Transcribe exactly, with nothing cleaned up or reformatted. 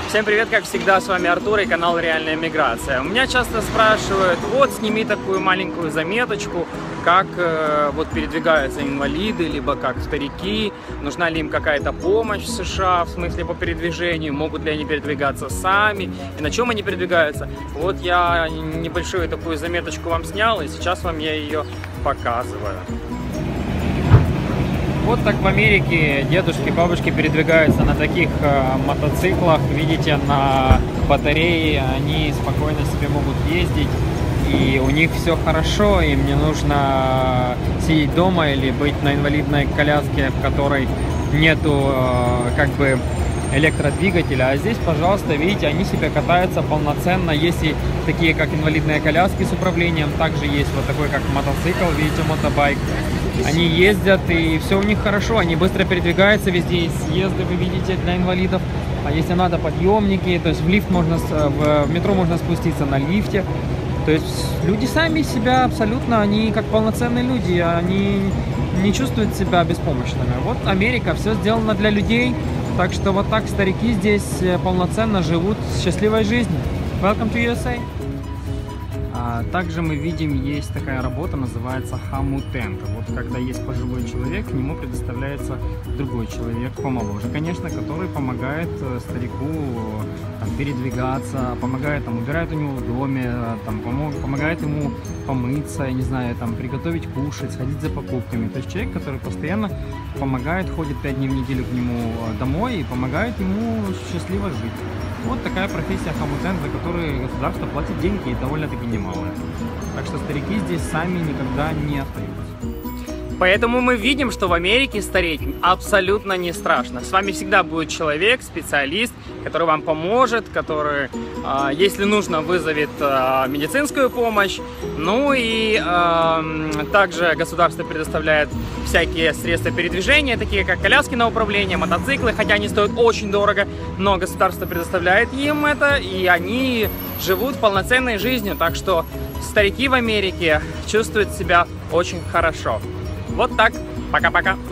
Всем привет, как всегда, с вами Артур и канал Реальная Миграция. У меня часто спрашивают, вот сними такую маленькую заметочку, как э, вот передвигаются инвалиды, либо как старики, нужна ли им какая-то помощь в США, в смысле по передвижению, могут ли они передвигаться сами, и на чем они передвигаются. Вот я небольшую такую заметочку вам снял, и сейчас вам я ее показываю. Вот так в Америке дедушки, бабушки передвигаются на таких э, мотоциклах, видите, на батарее, они спокойно себе могут ездить, и у них все хорошо, им не нужно сидеть дома или быть на инвалидной коляске, в которой нету э, как бы электродвигателя, а здесь, пожалуйста, видите, они себе катаются полноценно, есть и такие, как инвалидные коляски с управлением, также есть вот такой, как мотоцикл, видите, мотобайк. Они ездят, и все у них хорошо, они быстро передвигаются, везде есть съезды, вы видите, для инвалидов. А если надо, подъемники, то есть в лифт можно, в метро можно спуститься на лифте. То есть люди сами себя абсолютно, они как полноценные люди, они не чувствуют себя беспомощными. Вот Америка, все сделано для людей, так что вот так старики здесь полноценно живут счастливой жизнью. Welcome to ю эс эй! Также мы видим, есть такая работа, называется хамутент. Вот когда есть пожилой человек, к нему предоставляется другой человек, помоложе, конечно, который помогает старику там, передвигаться, помогает, там, убирает у него в доме, там, помогает ему помыться, я не знаю, там, приготовить кушать, сходить за покупками. То есть человек, который постоянно помогает, ходит пять дней в неделю к нему домой и помогает ему счастливо жить. Вот такая профессия хамутент, за которую государство платит деньги, и довольно-таки немалые. Так что старики здесь сами никогда не остаются. Поэтому мы видим, что в Америке стареть абсолютно не страшно. С вами всегда будет человек, специалист, который вам поможет, который, если нужно, вызовет медицинскую помощь. Ну и также государство предоставляет всякие средства передвижения, такие как коляски на управление, мотоциклы, хотя они стоят очень дорого, но государство предоставляет им это, и они живут полноценной жизнью. Так что старики в Америке чувствуют себя очень хорошо. Вот так. Пока-пока.